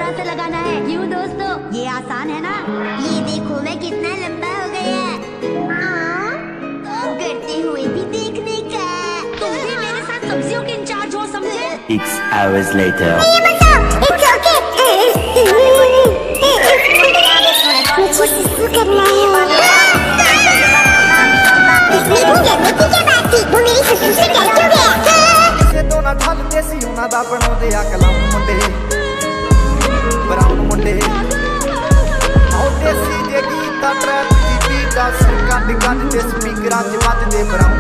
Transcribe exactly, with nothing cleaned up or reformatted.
तरह से लगाना है। क्यों दोस्तों, ये आसान है ना? ये देखो मैं कितना लंबा हो गया। करते हुए भी देखने का। तुम भी मेरे साथ सब्जियों के इंचार्ज हो, समझे? Six hours later. मुझे सुसु करना है। इसमें वो करने की क्या बात थी? वो मेरी सुसु से डर क्यों गया? इसे तो ना ढलते सी उन्हां दा बनाउंदे आ कलम मुंडे ब्राउन मुंडे आओ देसी जे गीत ट्रैप दी बीट दा सिर कट कट ते स्पीकरां च वजदे ब्राउन